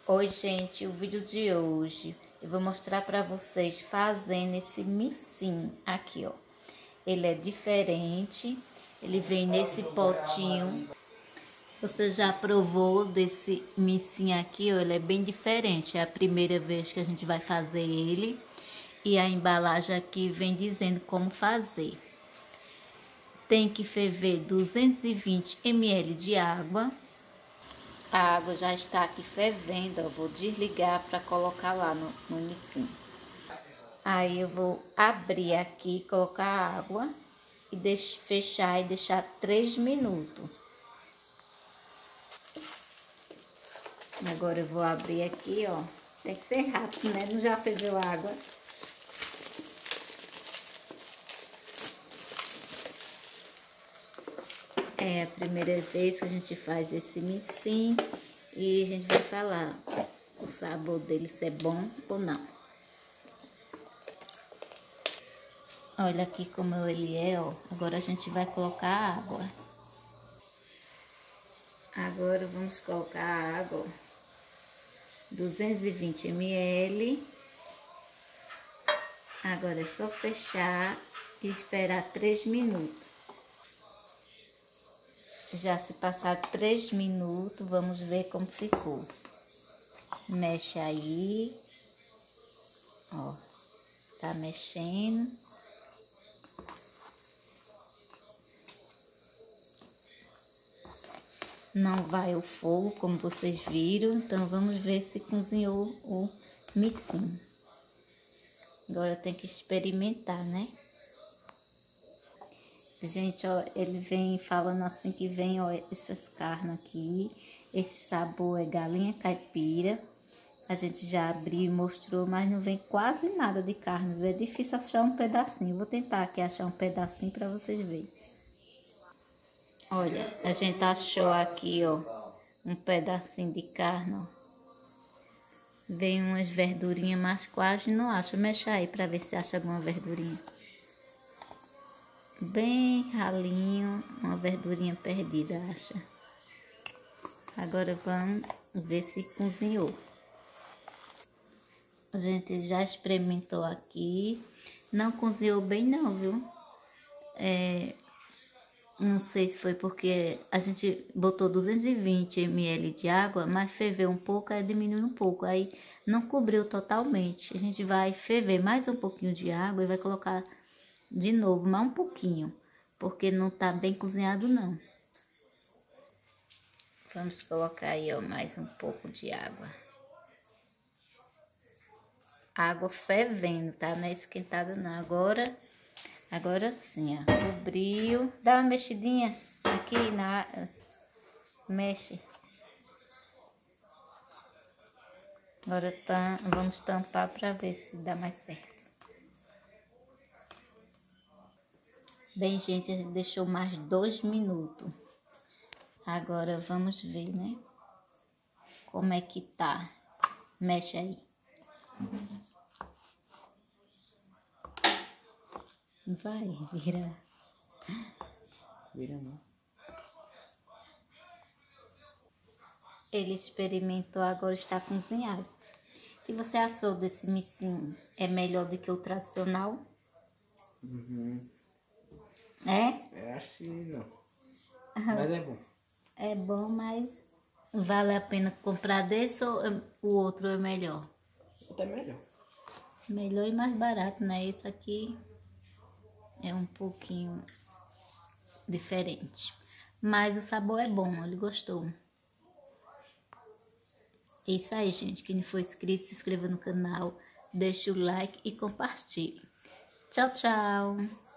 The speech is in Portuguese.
Oi gente, o vídeo de hoje eu vou mostrar para vocês fazendo esse missinho aqui, ó. Ele é diferente, ele vem nesse potinho. Você já provou desse missinho aqui, ó? Ele é bem diferente, é a primeira vez que a gente vai fazer ele. E a embalagem aqui vem dizendo como fazer. Tem que ferver 220 ml de água. A água já está aqui fervendo, eu vou desligar para colocar lá no missinho. Aí eu vou abrir aqui, colocar a água e fechar e deixar 3 minutos. Agora eu vou abrir aqui, ó. Tem que ser rápido, né? Não já ferveu a água. É a primeira vez que a gente faz esse missinho e a gente vai falar o sabor dele, se é bom ou não. Olha aqui como ele é, ó. Agora a gente vai colocar a água. Agora vamos colocar a água, 220 ml. Agora é só fechar e esperar 3 minutos. Já se passar 3 minutos, vamos ver como ficou. Mexe aí. Ó, tá mexendo. Não vai o fogo, como vocês viram. Então, vamos ver se cozinhou o missinho. Agora tem que experimentar, né? Gente, ó, ele vem falando assim que vem, ó, essas carnes aqui. Esse sabor é galinha caipira. A gente já abriu e mostrou, mas não vem quase nada de carne. É difícil achar um pedacinho. Vou tentar aqui achar um pedacinho para vocês verem. Olha, a gente achou aqui, ó, um pedacinho de carne, ó. Vem umas verdurinhas, mas quase não acha. Mexe aí para ver se acha alguma verdurinha. Bem ralinho, uma verdurinha perdida, acha. Agora vamos ver se cozinhou. A gente já experimentou aqui. Não cozinhou bem não, viu? Não sei se foi porque a gente botou 220 ml de água, mas ferveu um pouco, aí diminuiu um pouco, aí não cobriu totalmente. A gente vai ferver mais um pouquinho de água e vai colocar de novo, mais um pouquinho, porque não tá bem cozinhado não. Vamos colocar aí, ó, mais um pouco de água. Água fervendo, tá? Não é esquentada não. Agora sim, ó, cobriu. Dá uma mexidinha aqui mexe. Agora vamos tampar para ver se dá mais certo. Bem, gente, a gente deixou mais 2 minutos. Agora vamos ver, né? Como é que tá. Mexe aí. Vai, vira. Vira não. Ele experimentou, agora está cozinhado. O que você achou desse missinho? É melhor do que o tradicional? É? Eu acho que não. Mas é bom. É bom, mas vale a pena comprar desse ou o outro é melhor? Até melhor. Melhor e mais barato, né? Esse aqui é um pouquinho diferente. Mas o sabor é bom, ele gostou. É isso aí, gente. Quem não for inscrito, se inscreva no canal, deixe o like e compartilhe. Tchau, tchau!